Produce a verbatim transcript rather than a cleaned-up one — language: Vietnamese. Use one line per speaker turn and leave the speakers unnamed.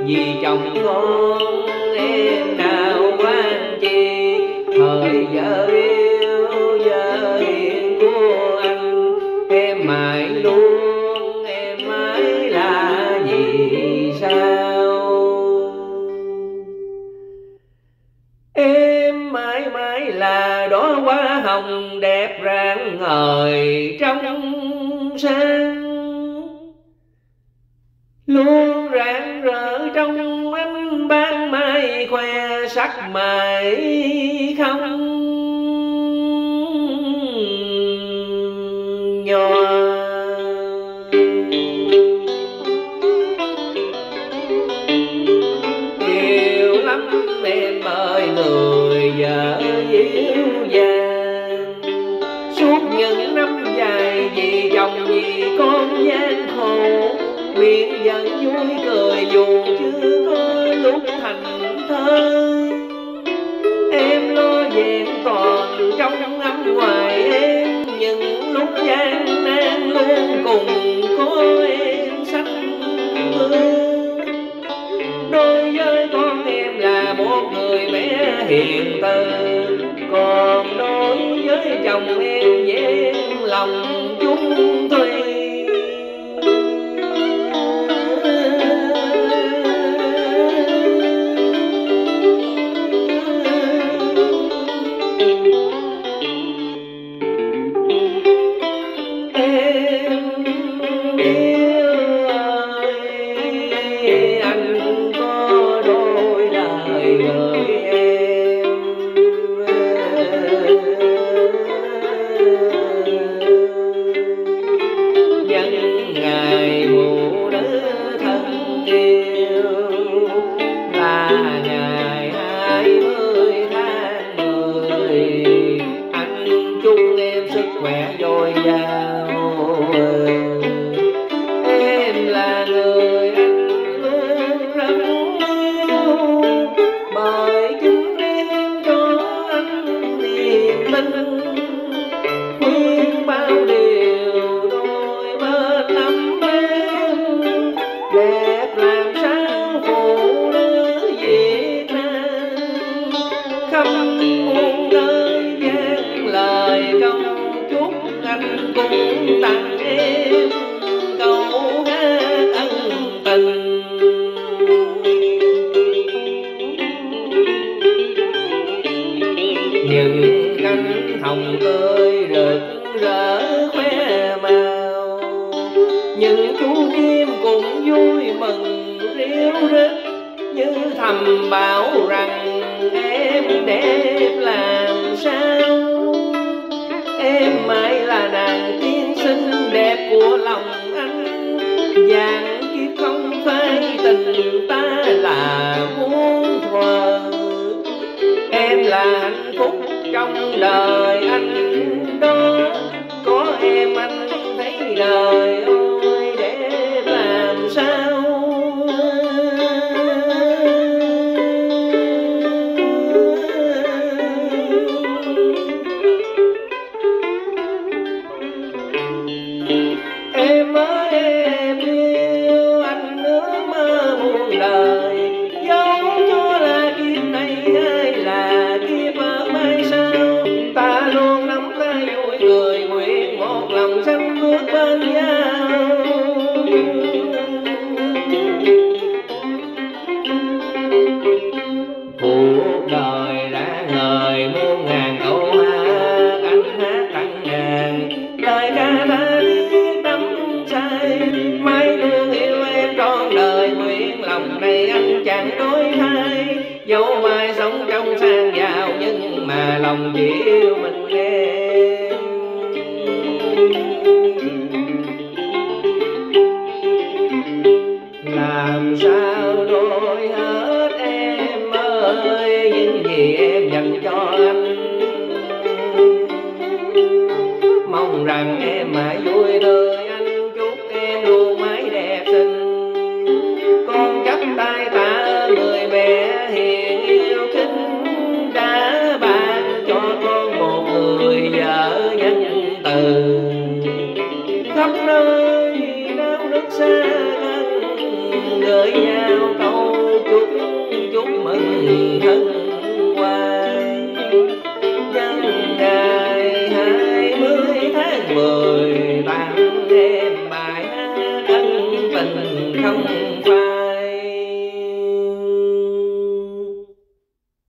vì chồng con em nào quan chi. Thời vợ yêu vợ hiền của anh, em mãi luôn em mãi là vì sao? Em mãi mãi là đóa hoa hồng đẹp rạng ngời trong sáng, luôn rạng rỡ trong ánh ban mai khoe sắc mãi không nhòa. Yêu lắm em ơi người vợ dịu dàng, suốt những năm dài vì chồng vì con gian khổ, miệng vẫn vui cười dù chưa có lúc thành thơ. Em lo vẹn toàn trong ấm ngoài em, những lúc gian nan luôn cùng có em xanh mưa. Đối với con em là một người mẹ hiền từ, còn đối với chồng em vẹn lòng chung thủy. Em là người anh luôn rất yêu, bởi chính em cho anh niềm tin, khuyên bao điều đôi bên ấm em, đẹp làm sao phụ nữ Việt Nam. Khắp muôn nơi vang lời câu chúc anh cũng tặng em câu hát ân tình. Những cánh hồng tươi rực rỡ khoe màu, những chú chim cũng vui mừng ríu rít, như thầm bảo rằng em đẹp làm sao. Em mãi là nàng tiên xinh đẹp của lòng anh, vàng kiếp không phai tình ta là muôn thuở. Em là hạnh phúc trong đời anh đó, có em anh thấy đời ôi đẹp làm sao. Em ơi em yêu anh nước mơ muôn đời, dẫu cho là kiếp này hay là kiếp ở mai sau, ta luôn nắm tay vui cười nguyện một lòng sánh bước bên nhau. Cuộc đời đã ngời muôn ngàn câu hát, anh hát tặng ngàn lời ca ta biết đắm say. Mãi luôn yêu em trọn đời, nguyện lòng này anh chẳng đổi thay. Dẫu mai sống trong sang giàu nhưng mà lòng chỉ yêu mình em. Làm sao đổi hết em ơi những gì em dành cho anh, mong rằng em mãi vui tươi, anh chúc em luôn mãi đẹp xinh. Con chắp tay tạ ơn người mẹ hiền yêu kính, đã ban cho con một người vợ nhân từ. Khắp nơi náo nức xa gần gửi nhau câu thân